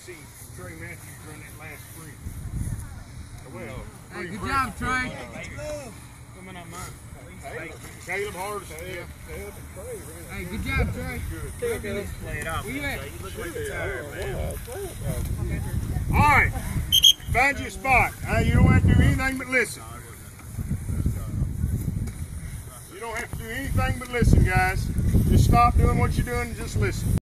see Trey Matthews run that last sprint. Well, hey, good job, Trey. Coming up mine. Caleb Hardest. Hey, good job, Trey. Good. Play it off. Where you at? You look like you're tired, man. All right. Find your spot. You don't have to do anything but listen. You don't have to do anything but listen, guys. Just stop doing what you're doing and just listen.